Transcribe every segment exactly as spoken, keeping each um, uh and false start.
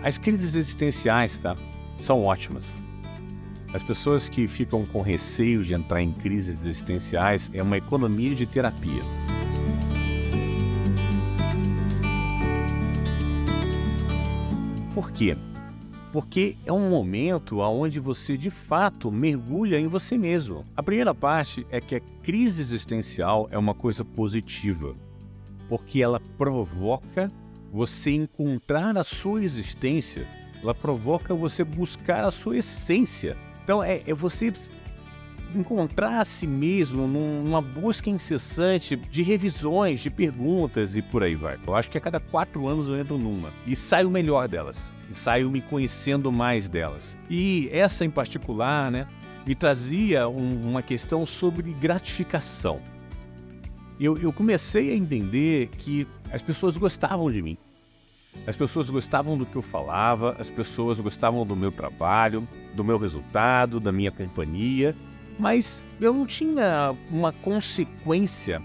As crises existenciais, tá? São ótimas. As pessoas que ficam com receio de entrar em crises existenciais é uma economia de terapia. Por quê? Porque é um momento onde você, de fato, mergulha em você mesmo. A primeira parte é que a crise existencial é uma coisa positiva, porque ela provoca você encontrar a sua existência, ela provoca você buscar a sua essência. Então é, é você encontrar a si mesmo numa busca incessante de revisões, de perguntas e por aí vai. Eu acho que a cada quatro anos eu entro numa e saio melhor delas, e saio me conhecendo mais delas. E essa em particular, né, me trazia um, uma questão sobre gratificação. Eu, eu comecei a entender que as pessoas gostavam de mim. As pessoas gostavam do que eu falava, as pessoas gostavam do meu trabalho, do meu resultado, da minha companhia, mas eu não tinha uma consequência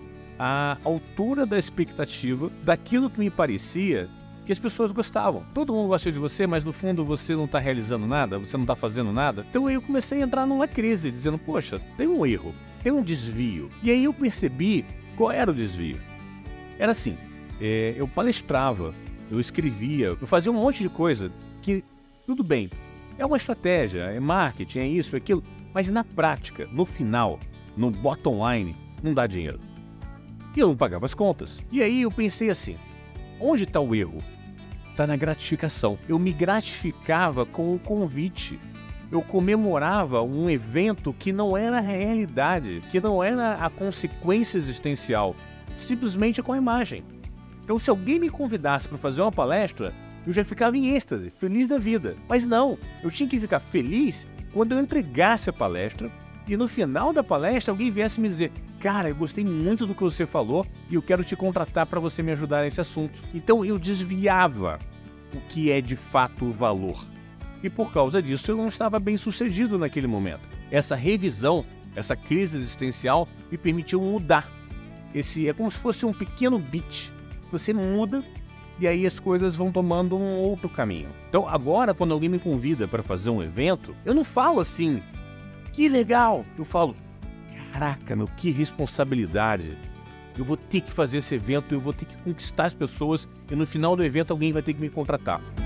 à altura da expectativa daquilo que me parecia que as pessoas gostavam. Todo mundo gosta de você, mas no fundo você não está realizando nada, você não está fazendo nada. Então eu comecei a entrar numa crise, dizendo, poxa, tem um erro, tem um desvio. E aí eu percebi qual era o desvio. Era assim, é, eu palestrava, eu escrevia, eu fazia um monte de coisa que, tudo bem, é uma estratégia, é marketing, é isso, é aquilo, mas na prática, no final, no bottom line, não dá dinheiro. E eu não pagava as contas. E aí eu pensei assim, onde está o erro? Está na gratificação. Eu me gratificava com o convite. Eu comemorava um evento que não era a realidade, que não era a consequência existencial, simplesmente com a imagem. Então, se alguém me convidasse para fazer uma palestra, eu já ficava em êxtase, feliz da vida. Mas não, eu tinha que ficar feliz quando eu entregasse a palestra e no final da palestra alguém viesse me dizer, cara, eu gostei muito do que você falou e eu quero te contratar para você me ajudar nesse assunto. Então, eu desviava o que é de fato o valor. E por causa disso, eu não estava bem sucedido naquele momento. Essa revisão, essa crise existencial me permitiu mudar. Esse é como se fosse um pequeno beat. Você muda e aí as coisas vão tomando um outro caminho. Então agora, quando alguém me convida para fazer um evento, eu não falo assim, que legal. Eu falo, caraca, meu, que responsabilidade. Eu vou ter que fazer esse evento, eu vou ter que conquistar as pessoas e no final do evento alguém vai ter que me contratar.